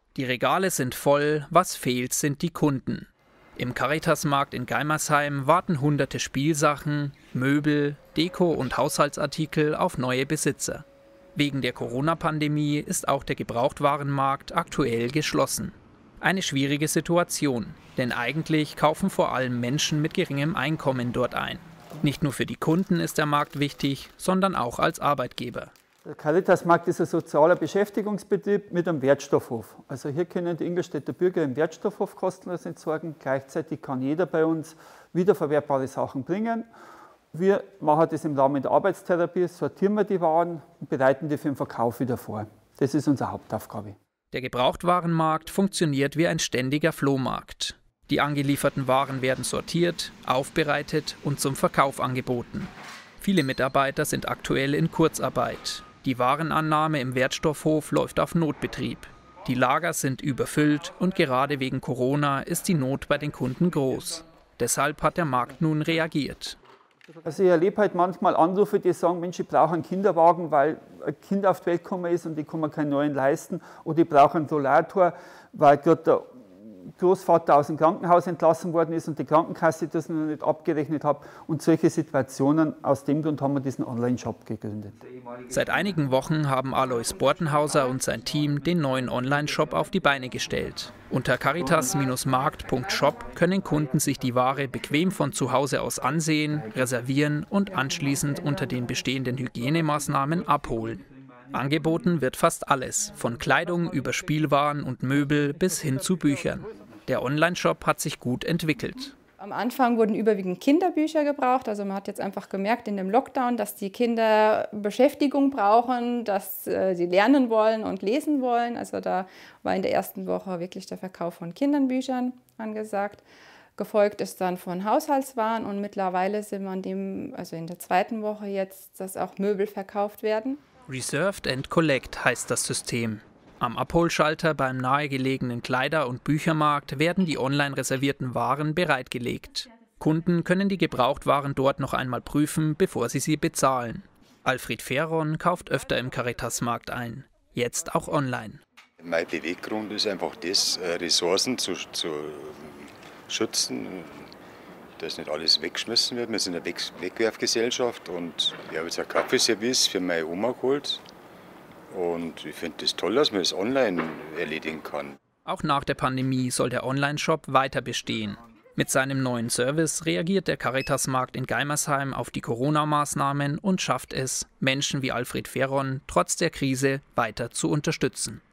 Die Regale sind voll, was fehlt, sind die Kunden. Im Caritasmarkt in Geimersheim warten hunderte Spielsachen, Möbel, Deko- und Haushaltsartikel auf neue Besitzer. Wegen der Corona-Pandemie ist auch der Gebrauchtwarenmarkt aktuell geschlossen. Eine schwierige Situation, denn eigentlich kaufen vor allem Menschen mit geringem Einkommen dort ein. Nicht nur für die Kunden ist der Markt wichtig, sondern auch als Arbeitgeber. Der Caritasmarkt ist ein sozialer Beschäftigungsbetrieb mit einem Wertstoffhof. Also hier können die Ingolstädter Bürger im Wertstoffhof kostenlos entsorgen. Gleichzeitig kann jeder bei uns wiederverwertbare Sachen bringen. Wir machen das im Rahmen der Arbeitstherapie, sortieren wir die Waren und bereiten die für den Verkauf wieder vor. Das ist unsere Hauptaufgabe. Der Gebrauchtwarenmarkt funktioniert wie ein ständiger Flohmarkt. Die angelieferten Waren werden sortiert, aufbereitet und zum Verkauf angeboten. Viele Mitarbeiter sind aktuell in Kurzarbeit. Die Warenannahme im Wertstoffhof läuft auf Notbetrieb. Die Lager sind überfüllt und gerade wegen Corona ist die Not bei den Kunden groß. Deshalb hat der Markt nun reagiert. Also ich erlebe halt manchmal Anrufe, die sagen, Mensch, ich brauche einen Kinderwagen, weil ein Kind auf die Welt gekommen ist und ich kann mir keinen neuen leisten. Oder ich brauche einen Rollator, weil gerade der Großvater aus dem Krankenhaus entlassen worden ist und die Krankenkasse das noch nicht abgerechnet hat. Und solche Situationen, aus dem Grund haben wir diesen Online-Shop gegründet. Seit einigen Wochen haben Alois Bortenhauser und sein Team den neuen Online-Shop auf die Beine gestellt. Unter caritas-markt.shop können Kunden sich die Ware bequem von zu Hause aus ansehen, reservieren und anschließend unter den bestehenden Hygienemaßnahmen abholen. Angeboten wird fast alles, von Kleidung über Spielwaren und Möbel bis hin zu Büchern. Der Online-Shop hat sich gut entwickelt. Am Anfang wurden überwiegend Kinderbücher gebraucht. Also man hat jetzt einfach gemerkt in dem Lockdown, dass die Kinder Beschäftigung brauchen, dass sie lernen wollen und lesen wollen. Also da war in der ersten Woche wirklich der Verkauf von Kinderbüchern angesagt. Gefolgt ist dann von Haushaltswaren und mittlerweile sind wir in der zweiten Woche jetzt, dass auch Möbel verkauft werden. Reserved and Collect heißt das System. Am Abholschalter beim nahegelegenen Kleider- und Büchermarkt werden die online reservierten Waren bereitgelegt. Kunden können die Gebrauchtwaren dort noch einmal prüfen, bevor sie bezahlen. Alfred Ferron kauft öfter im Caritasmarkt ein, jetzt auch online. Mein Beweggrund ist einfach das, Ressourcen zu schützen, dass nicht alles weggeschmissen wird. Wir sind eine Wegwerfgesellschaft und ich habe jetzt ein Kaffeeservice für meine Oma geholt. Und ich finde es toll, dass man das online erledigen kann. Auch nach der Pandemie soll der Online-Shop weiter bestehen. Mit seinem neuen Service reagiert der Caritasmarkt in Geimersheim auf die Corona-Maßnahmen und schafft es, Menschen wie Alfred Ferron trotz der Krise weiter zu unterstützen.